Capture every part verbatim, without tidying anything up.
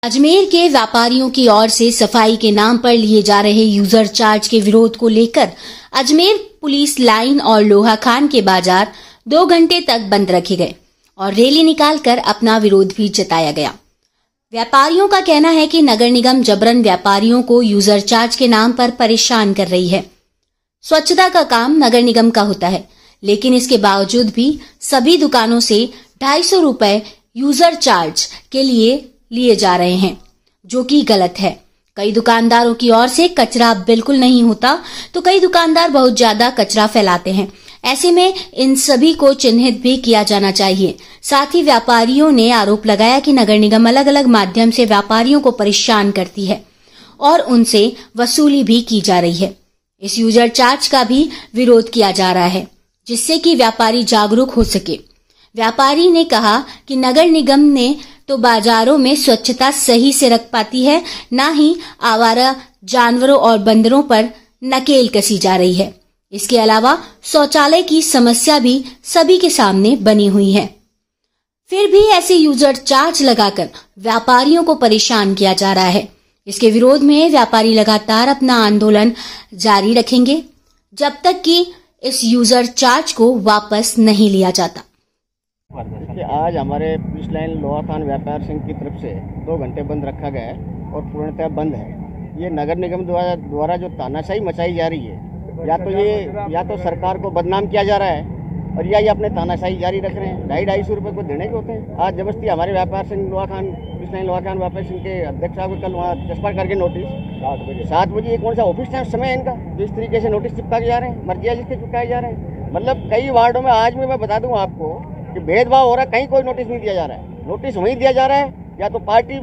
अजमेर के व्यापारियों की ओर से सफाई के नाम पर लिए जा रहे यूजर चार्ज के विरोध को लेकर अजमेर पुलिस लाइन और लोहा खान के बाजार दो घंटे तक बंद रखे गए और रैली निकालकर अपना विरोध भी जताया गया। व्यापारियों का कहना है कि नगर निगम जबरन व्यापारियों को यूजर चार्ज के नाम पर परेशान कर रही है। स्वच्छता का काम नगर निगम का होता है, लेकिन इसके बावजूद भी सभी दुकानों से ढाई सौ रुपए यूजर चार्ज के लिए लिए जा रहे हैं, जो कि गलत है। कई दुकानदारों की ओर से कचरा बिल्कुल नहीं होता, तो कई दुकानदार बहुत ज्यादा कचरा फैलाते हैं। ऐसे में इन सभी को चिन्हित भी किया जाना चाहिए। साथ ही व्यापारियों ने आरोप लगाया कि नगर निगम अलग अलग माध्यम से व्यापारियों को परेशान करती है और उनसे वसूली भी की जा रही है। इस यूजर चार्ज का भी विरोध किया जा रहा है, जिससे कि व्यापारी जागरूक हो सके। व्यापारी ने कहा कि नगर निगम ने तो बाजारों में स्वच्छता सही से रख पाती है, ना ही आवारा जानवरों और बंदरों पर नकेल कसी जा रही है। इसके अलावा शौचालय की समस्या भी सभी के सामने बनी हुई है। फिर भी ऐसे यूजर चार्ज लगाकर व्यापारियों को परेशान किया जा रहा है। इसके विरोध में व्यापारी लगातार अपना आंदोलन जारी रखेंगे जब तक कि इस यूजर चार्ज को वापस नहीं लिया जाता। कि आज हमारे पुलिस लाइन लोहा खान व्यापार संघ की तरफ से दो घंटे बंद रखा गया है और पूर्णतः बंद है। ये नगर निगम द्वारा द्वारा जो तानाशाही मचाई जा रही है, या तो ये या तो सरकार को बदनाम किया जा रहा है और या ये अपने तानाशाही जारी रख रहे हैं। ढाई ढाई सौ रुपये को देने के होते हैं। आज जबरदस्ती हमारे व्यापार संघ लोहा खान पुलिस लाइन लोहा खान व्यापार संघ के अध्यक्ष साहब को कल वहाँ चस्पा करके नोटिस सात बजे सात बजे ये कौन सा ऑफिस टाइम समय है इनका, जो इस तरीके से नोटिस चिपका के जा रहे हैं, मर्जिया जिसके चिपकाए जा रहे हैं। मतलब कई वार्डों में आज में मैं बता दूँ आपको कि भेदभाव हो रहा है, कहीं कोई नोटिस नहीं दिया जा रहा है। नोटिस वहीं दिया जा रहा है या तो पार्टी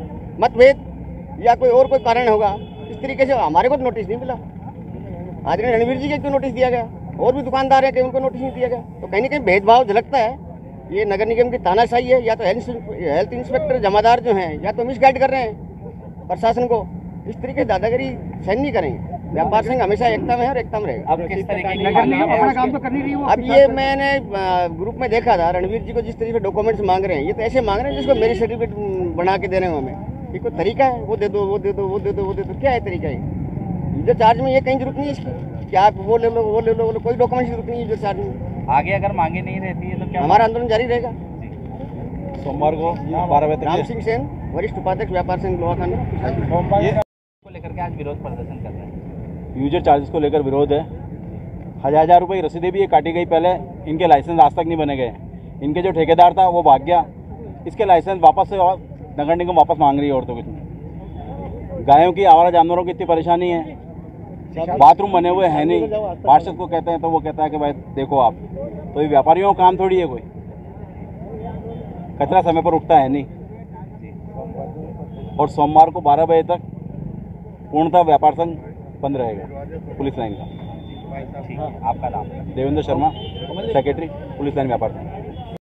मतभेद या कोई और कोई कारण होगा। इस तरीके से हमारे को तो नोटिस नहीं मिला। आज रणवीर जी के क्यों नोटिस दिया गया, और भी दुकानदार है कि उनको नोटिस नहीं दिया गया। तो कहीं ना कहीं भेदभाव झलकता है। ये नगर निगम की तानाशाही है, या तो हेल्थ इंस्पेक्टर जमादार जो हैं या तो मिसगाइड कर रहे हैं प्रशासन को। इस तरीके दादागिरी सहन नहीं करेंगे। व्यापार संघ हमेशा एकता में है और एकता में रहेगा। अब किस तरह की अपना काम तो कर नहीं रही हो। अब ये मैंने ग्रुप में देखा था, रणवीर जी को जिस तरीके से डॉक्यूमेंट्स मांग रहे हैं, ये तो ऐसे मांग रहे हैं जिसको मेरी सर्टिफिकेट बना के दे रहे हो हमें। ये कोई तरीका है? वो दे दो वो दे दो वो दे दो वो दे दो क्या है तरीका है? यूजर चार्ज में ये कहीं जरूरत नहीं है इसकी कि आप वो ले लो वो ले लो, कोई डॉक्यूमेंट की जरूरत नहीं है यूजर चार्ज में। आगे अगर मांगे नहीं रहती है तो क्या हमारा आंदोलन जारी रहेगा। सोमवार को बारह बजे राम सिंह सेन, वरिष्ठ उपाध्यक्ष व्यापार संघ लोहा खान को लेकर के आज विरोध प्रदर्शन कर रहे हैं। यूजर चार्जेस को लेकर विरोध है। हजार हजार रुपये की रसीदें भी ये काटी गई। पहले इनके लाइसेंस आज तक नहीं बने गए। इनके जो ठेकेदार था वो भाग गया, इसके लाइसेंस वापस से नगर निगम वापस मांग रही है। और तो कुछ नहीं। गायों की, आवारा जानवरों की इतनी परेशानी है, बाथरूम बने हुए हैं नहीं। पार्षद को कहते हैं तो वो कहता है कि भाई देखो आप, तो ये व्यापारियों का काम थोड़ी है। कोई कचरा समय पर उठता है नहीं। और सोमवार को बारह बजे तक पूर्णतः व्यापार संघ बंद रहेगा पुलिस लाइन का। आपका नाम? Devendra Sharma, secretary police line व्यापार संघ।